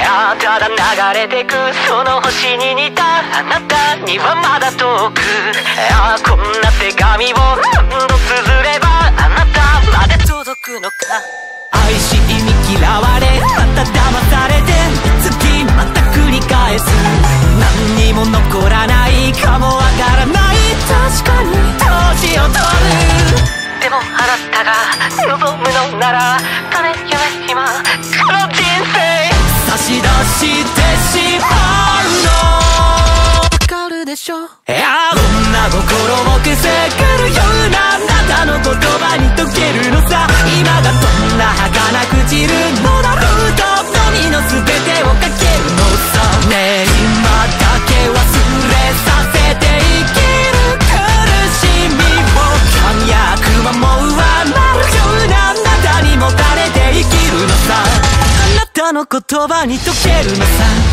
ただ流れてくその星に似たあなたにはまだ遠く、こんな手紙を何度綴ればあなたまで届くのか。愛しに嫌われまた騙されて月また繰り返す、何にも残らないかもわからない、確かに年を取る。でもあなたが望むのなら種夢今この人生差し出してしまうのわかるでしょ。いや女心をくすぐるようなあなたの言葉に溶けるのさ、今がどんな儚く散るのだろうとのみの全てをかけるのさ。ねえ今だけ忘れさせて生きる苦しみを感躍はもう上回るようなあなたにもたれて生きるのさ、あなたの言葉に溶けるのさ。